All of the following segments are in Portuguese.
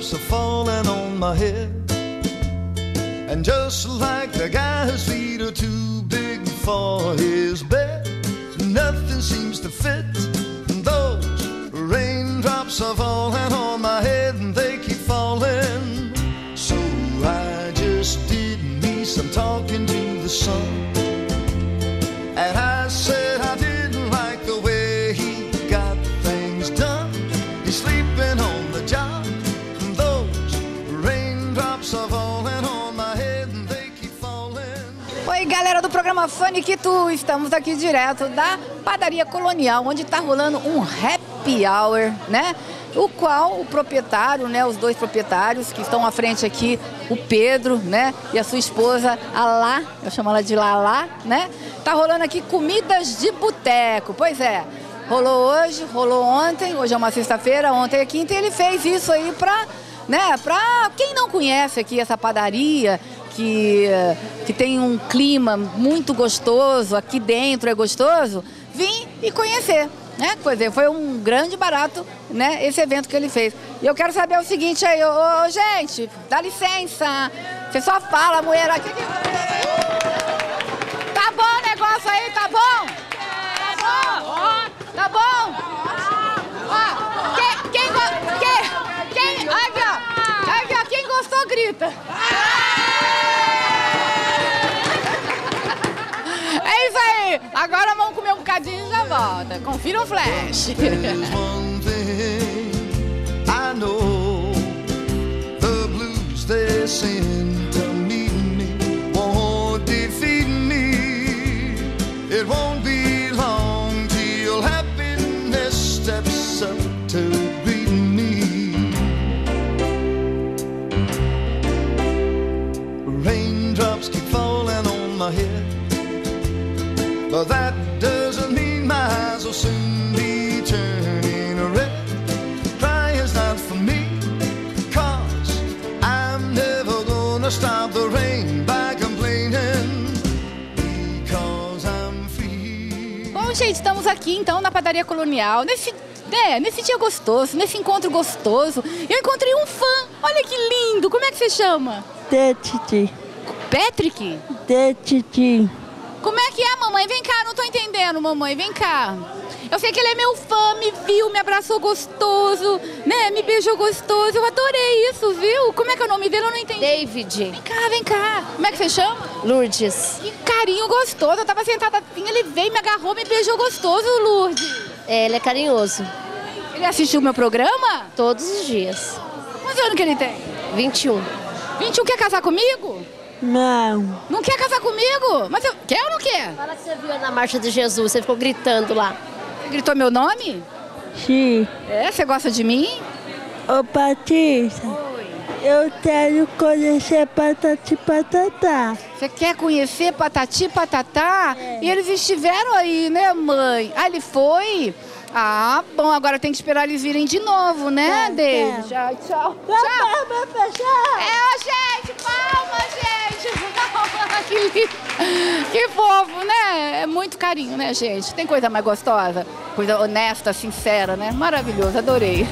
raindrops are falling on my head. And just like the guy whose feet are too big for his bed, nothing seems to fit. Those raindrops are falling on my head and they keep falling. So I just did me some talking to the sun. And I said I didn't like the way he got things done. He's sleeping on the job. Those raindrops are falling on my head and they keep falling. Oi, galera do programa Fanique Tu, estamos aqui direto da Padaria Colonial, onde está rolando um happy hour, né? O qual o proprietário, né, os dois proprietários que estão à frente aqui, o Pedro, né, e a sua esposa, a Lá, eu chamo ela de Lala, né? Tá rolando aqui comidas de boteco, pois é. Rolou hoje, rolou ontem, hoje é uma sexta-feira, ontem é quinta, e ele fez isso aí pra, né, pra quem não conhece aqui essa padaria, que tem um clima muito gostoso, aqui dentro é gostoso, vir e conhecer. Né? Pois é, foi um grande barato, né, esse evento que ele fez. E eu quero saber o seguinte aí, ô, gente, dá licença, você só fala, mulher, aqui. Tá bom o negócio aí, tá bom? Tá bom? Tá bom? Ó, aqui, ó, quem gostou, grita. É isso aí, agora vamos comer um bocadinho e já volta. Confira o flash. There's one thing I know, the blues they send to meet me won't defeat me. It won't be long till happiness steps up to greet me. Raindrops keep falling on my head, but that doesn't mean my eyes will soon be turning red. Crying's not for me, 'cause I'm never gonna stop the rain by complaining, because I'm free. Bom, gente, estamos aqui então na Padaria Colonial, nesse dia gostoso, nesse encontro gostoso. Eu encontrei um fã, olha que lindo, como é que você chama? Titi. Patrick? Titi. Como é que é, mamãe? Vem cá, não tô entendendo, mamãe, vem cá. Eu sei que ele é meu fã, me viu, me abraçou gostoso, né? Me beijou gostoso, eu adorei isso, viu? Como é que é o nome dele? Eu não entendi. David. Vem cá. Como é que você chama? Lourdes. Que carinho gostoso, eu tava sentada assim, ele veio, me agarrou, me beijou gostoso, Lourdes. É, ele é carinhoso. Ele assistiu o meu programa? Todos os dias. Quantos anos que ele tem? 21. 21, quer casar comigo? Não. Não quer casar comigo? Mas eu quer ou não quer? Fala que você viu na Marcha de Jesus, você ficou gritando lá. Você gritou meu nome? Sim. É, você gosta de mim? Ô, Patrícia. Oi. Eu quero conhecer Patati Patatá. Você quer conhecer Patati Patatá? É. E eles estiveram aí, né, mãe? Ah, ele foi? Ah, bom, agora tem que esperar eles virem de novo, né, David? Tchau, tchau. Tchau. Vai fechar. É, gente, palmas, gente. Que lindo. Que fofo, né? É muito carinho, né, gente? Tem coisa mais gostosa? Coisa honesta, sincera, né? Maravilhoso, adorei.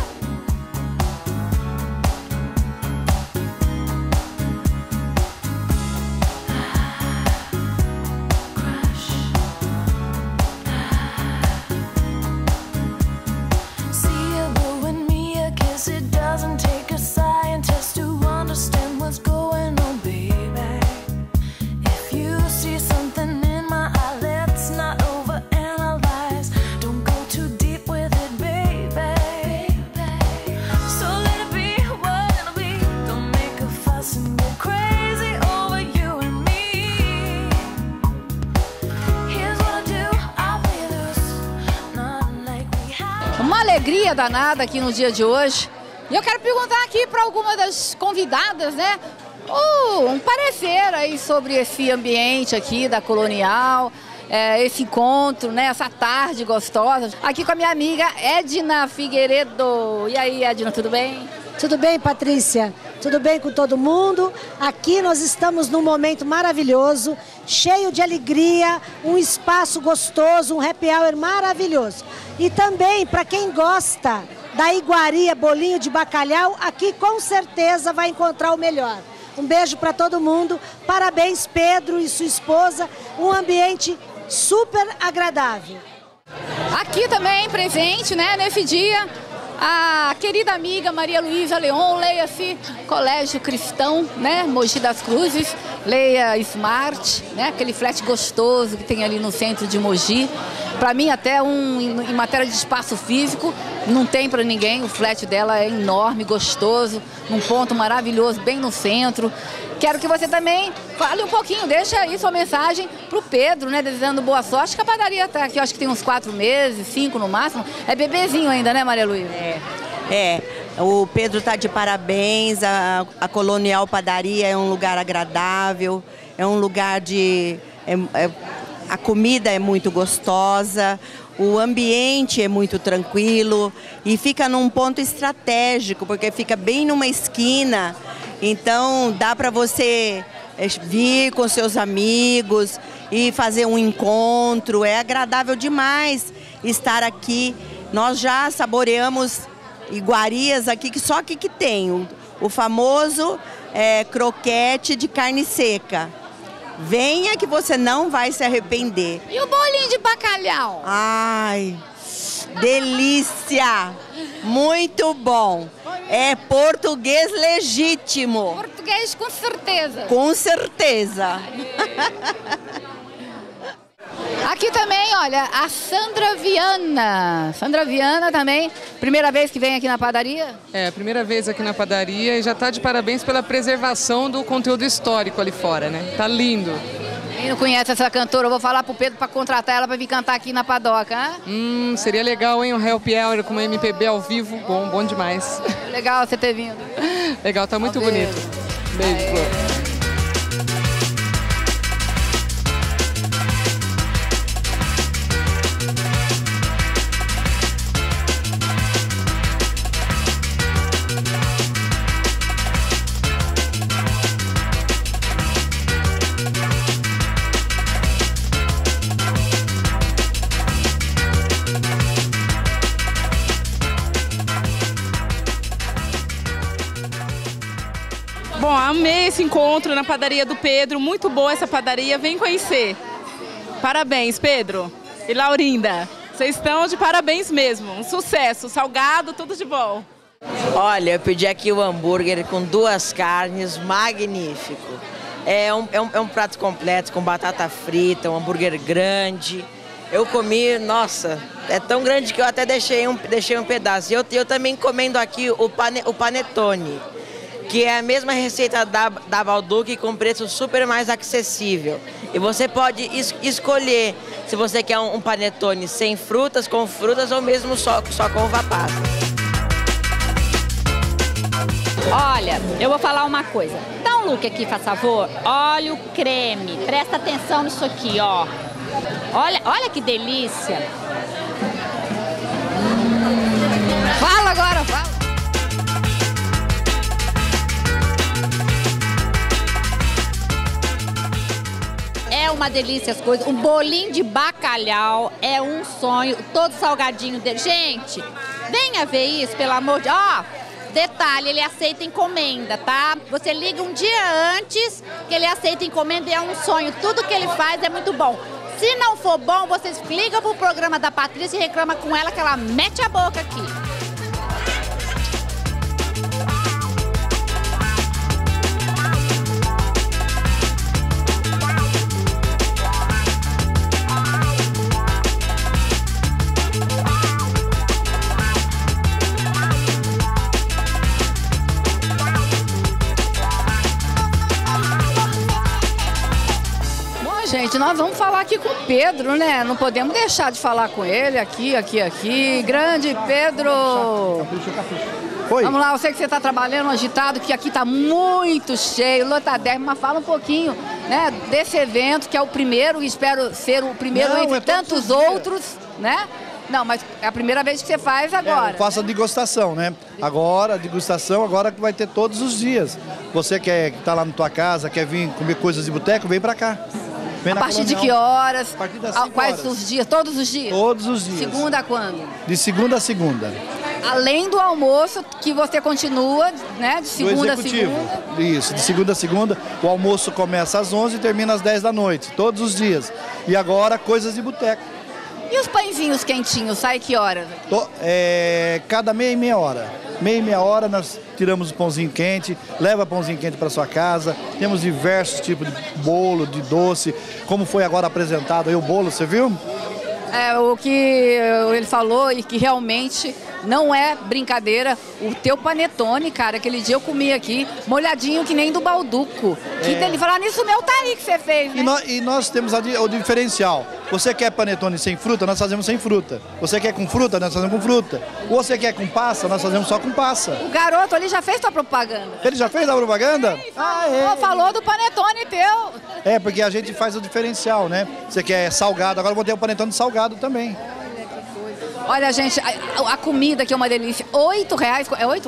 Uma alegria danada aqui no dia de hoje. E eu quero perguntar aqui para alguma das convidadas, né? Um parecer aí sobre esse ambiente aqui da Colonial, esse encontro, né? Essa tarde gostosa. Aqui com a minha amiga Edna Figueiredo. E aí, Edna, tudo bem? Tudo bem, Patrícia? Tudo bem com todo mundo? Aqui nós estamos num momento maravilhoso, cheio de alegria, um espaço gostoso, um happy hour maravilhoso. E também, para quem gosta da iguaria bolinho de bacalhau, aqui com certeza vai encontrar o melhor. Um beijo para todo mundo, parabéns Pedro e sua esposa, um ambiente super agradável. Aqui também presente, né, nesse dia, a querida amiga Maria Luísa Leon, leia-se Colégio Cristão, né, Mogi das Cruzes, leia Smart, né, aquele flat gostoso que tem ali no centro de Mogi. Para mim, até em matéria de espaço físico, não tem para ninguém, o flat dela é enorme, gostoso, num ponto maravilhoso, bem no centro. Quero que você também fale um pouquinho, deixa aí sua mensagem pro Pedro, né, desejando boa sorte, que a padaria tá aqui, acho que tem uns 4 meses, 5 no máximo, é bebezinho ainda, né, Maria Luísa? O Pedro tá de parabéns, a Colonial Padaria é um lugar agradável, é um lugar de... a comida é muito gostosa, o ambiente é muito tranquilo e fica num ponto estratégico, porque fica bem numa esquina, então dá para você vir com seus amigos e fazer um encontro, é agradável demais estar aqui. Nós já saboreamos iguarias aqui, que só aqui que tem o famoso croquete de carne seca. Venha que você não vai se arrepender. E o bolinho de bacalhau? Ai, delícia! Muito bom. É português legítimo. Português com certeza. Com certeza. Aqui também, olha, a Sandra Viana. Sandra Viana também, primeira vez que vem aqui na padaria? É, primeira vez aqui na padaria e já tá de parabéns pela preservação do conteúdo histórico ali fora, né? Tá lindo. Quem não conhece essa cantora, eu vou falar pro Pedro para contratar ela para vir cantar aqui na padoca, hein? Seria legal, hein? Um Happy Hour com uma MPB ao vivo, bom demais. Legal você ter vindo. Legal, tá muito bonito. Beijo, Flor. Bom, amei esse encontro na padaria do Pedro, muito boa essa padaria, vem conhecer. Parabéns, Pedro e Laurinda, vocês estão de parabéns mesmo, um sucesso, salgado, tudo de bom. Olha, eu pedi aqui o hambúrguer com 2 carnes, magnífico. É um prato completo, com batata frita, um hambúrguer grande. Eu comi, nossa, é tão grande que eu até deixei um pedaço. E eu também encomendo aqui o panetone, que é a mesma receita da Balduque com preço super mais acessível. E você pode escolher se você quer um panetone sem frutas, com frutas ou mesmo só com uva passa. Olha, eu vou falar uma coisa. Dá um look aqui, faz favor. Olha o creme, presta atenção nisso aqui, ó. Olha que delícia. Fala agora, fala. É uma delícia as coisas. Um bolinho de bacalhau é um sonho. Todo salgadinho dele. Gente, venha ver isso, pelo amor de... Ó, detalhe, ele aceita encomenda, tá? Você liga um dia antes que ele aceita encomenda e é um sonho. Tudo que ele faz é muito bom. Se não for bom, vocês ligam pro programa da Patrícia e reclamam com ela que ela mete a boca aqui. Gente, nós vamos falar aqui com o Pedro, né? Não podemos deixar de falar com ele aqui. Grande Pedro! Oi. Vamos lá, eu sei que você está trabalhando agitado, que aqui está muito cheio, lotadérrimo, mas fala um pouquinho, né, desse evento, que é o primeiro, e espero ser o primeiro entre tantos outros, né? Não, mas é a primeira vez que você faz agora. Eu faço a degustação, né? Agora, a degustação, agora que vai ter todos os dias. Você que tá lá na tua casa, quer vir comer coisas de boteco, vem pra cá. A partir de que horas? A partir das 5 Quais horas. os dias? Todos os dias? Todos os dias. Segunda a quando? De segunda a segunda. Além do almoço, que você continua, né, de segunda a segunda. Isso, de segunda a segunda. O almoço começa às 11 e termina às 10 da noite, todos os dias. E agora, coisas de boteco. E os pãezinhos quentinhos, sai que horas? Cada meia e meia hora. Meia e meia hora nós tiramos o pãozinho quente, leva pãozinho quente para sua casa. Temos diversos tipos de bolo, de doce. Como foi agora apresentado aí o bolo, você viu? O que ele falou e que realmente não é brincadeira, o teu panetone, cara, aquele dia eu comi aqui, molhadinho que nem do Balduco. Que dele falar nisso, o meu tá aí que você fez, né? E nós temos o diferencial. Você quer panetone sem fruta, nós fazemos sem fruta. Você quer com fruta, nós fazemos com fruta. Ou você quer com passa, nós fazemos só com passa. O garoto ali já fez tua propaganda. Ele já fez a propaganda? Falou do panetone teu. Porque a gente faz o diferencial, né? Você quer salgado, agora eu vou ter o panetone salgado também. Olha, gente, a comida aqui é uma delícia. R$8, é R$8?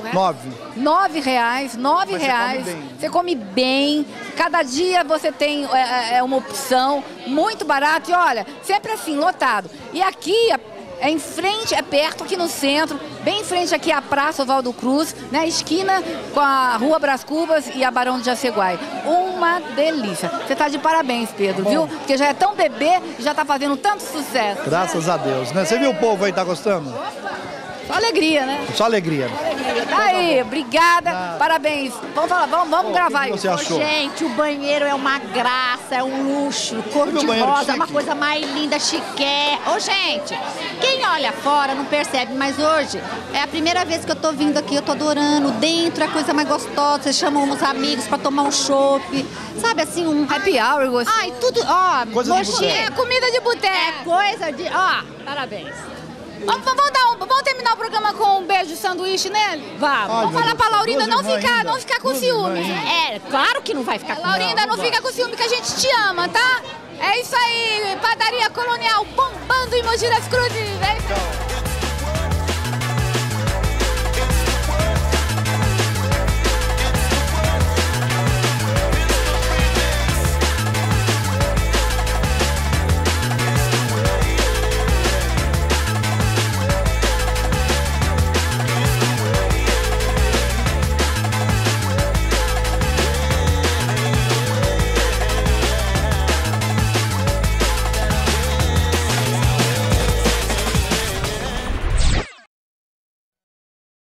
R$9. Você come bem. Cada dia você tem uma opção muito barato. E olha, sempre assim, lotado. E aqui é em frente, é perto aqui no centro, bem em frente aqui à Praça Oswaldo Cruz, né? Esquina com a Rua Brás Cubas e a Barão de Jaceguai. Uma delícia. Você tá de parabéns, Pedro, viu? Porque já é tão bebê e já tá fazendo tanto sucesso. Graças a Deus, né? Você viu o povo aí, tá gostando? Só alegria, né? Só alegria. Aí, obrigada, parabéns. Vamos falar, vamos gravar isso. O que você achou? Gente, o banheiro é uma graça, é um luxo, cor de rosa, é uma coisa mais linda, chiqué. Gente, quem olha fora não percebe, mas hoje é a primeira vez que eu tô vindo aqui, eu tô adorando. Dentro é a coisa mais gostosa, vocês chamam os amigos pra tomar um chopp, sabe assim, um happy hour gostoso. Ai, tudo, É comida de boteco. É coisa de, parabéns. Vamos terminar o programa com um beijo de sanduíche nele? Vamos falar pra Laurinda não ficar com ciúme. Claro que não vai ficar com ciúme. Laurinda, não fica com ciúme, que a gente te ama, tá? É isso aí, Padaria Colonial bombando em Mogi das Cruzes. É isso aí.